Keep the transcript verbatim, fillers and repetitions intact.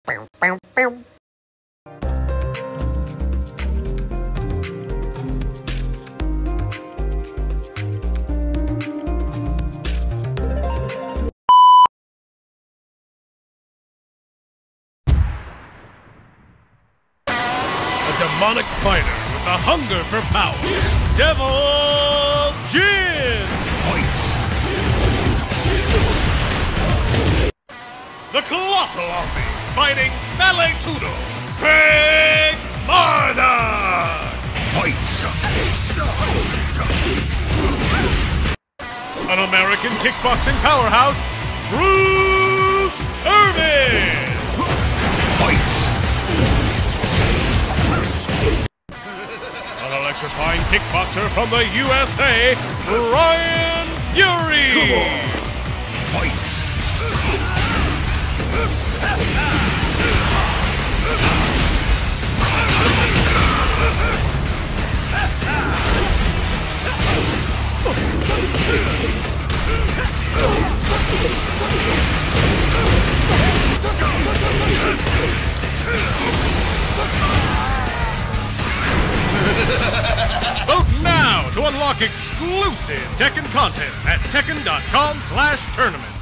Demonic fighter with a hunger for power. Devil Jin! Fight! The Colossal Aussie fighting Ballet Tudo, Big Marduk! Fight! An American kickboxing powerhouse, Bruce Irvin! Fight! An electrifying kickboxer from the U S A, Bryan Fury! Fight! Vote now to unlock exclusive Tekken content at tekken dot com slash tournament.